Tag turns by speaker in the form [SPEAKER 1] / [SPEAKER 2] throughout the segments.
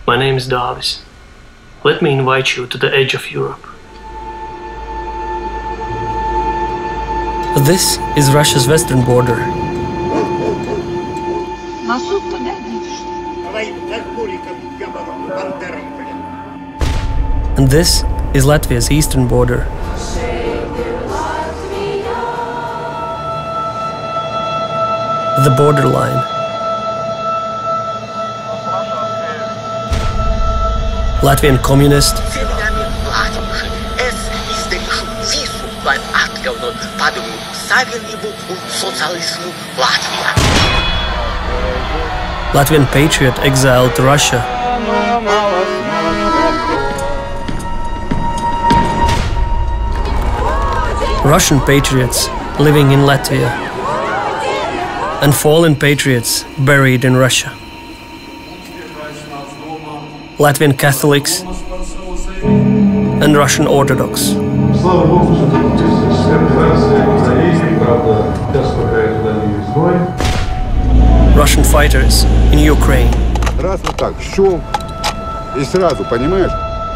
[SPEAKER 1] My name is Давис. Let me invite you to the edge of Europe.
[SPEAKER 2] This is Russia's western border. And this is Latvia's eastern border. The borderline. Latvian communist. Latvian patriot exiled to Russia. Russian patriots living in Latvia. And fallen patriots buried in Russia. Latvian Catholics and Russian Orthodox. Russian fighters in Ukraine.
[SPEAKER 3] Раз вот так, щелк, и сразу, понимаешь?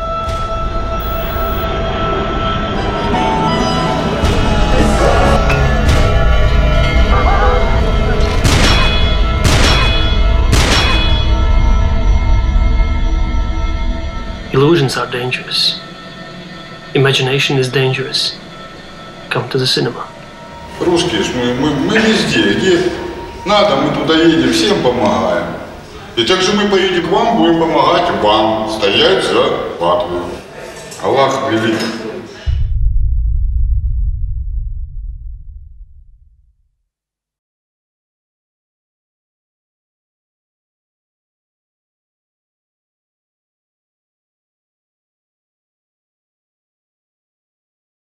[SPEAKER 1] Illusions are dangerous. Imagination is dangerous. Come to the cinema.
[SPEAKER 3] Русские, мы везде, где надо, мы туда едем, всем помогаем. И также мы поедем к вам, будем помогать вам, стоять за Латвию. Аллах велик.